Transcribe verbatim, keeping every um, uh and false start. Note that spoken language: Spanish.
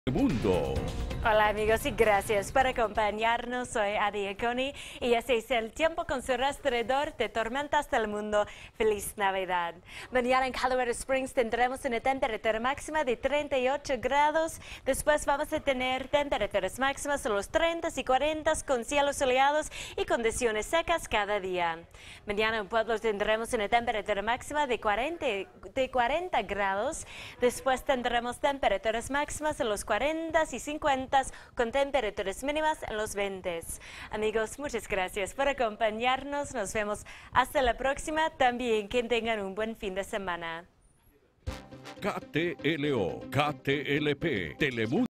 Mundo. Hola amigos y gracias por acompañarnos. Soy Adi Econi y así es el tiempo con su rastreador de tormentas del mundo. ¡Feliz Navidad! Mañana en Colorado Springs tendremos una temperatura máxima de treinta y ocho grados. Después vamos a tener temperaturas máximas de los treinta y cuarenta con cielos soleados y condiciones secas cada día. Mañana en Pueblo tendremos una temperatura máxima de cuarenta, de cuarenta grados. Después tendremos temperaturas máximas de los cuarenta y cincuenta con temperaturas mínimas en los veinte. Amigos, muchas gracias por acompañarnos. Nos vemos hasta la próxima. También que tengan un buen fin de semana. K T L O, K T L P, Telemundo.